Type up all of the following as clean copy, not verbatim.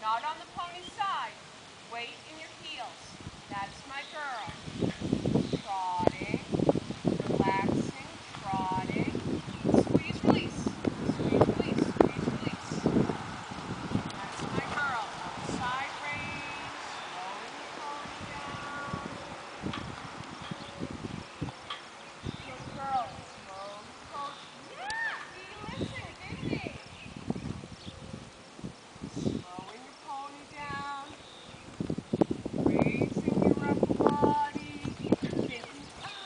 Not on the pony side. Weight in your heels. That's my girl. Trotting. Relaxing. Trotting. Squeeze, release. Squeeze, release. Squeeze, release. That's my girl. Outside rein. Slowing the pony down. Good girl. Slow the pony. Yeah! See, listen, baby. Slowing your pony down. Raising your upper body. Thinking,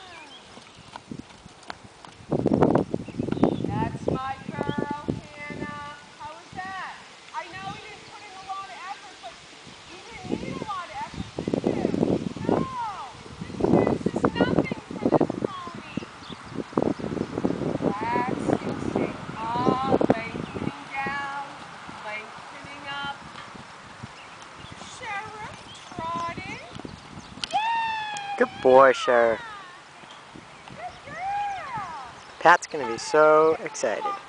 That's my girl, Hannah. How was that? I know we didn't put in a lot of effort, but you didn't need a lot of effort, did you? No. This is nothing for this pony. Relaxing, staying up, lengthening down, lengthening up. Sheriff, trotting. Yeah! Good boy, Sheriff. Good girl! Pat's gonna be so excited.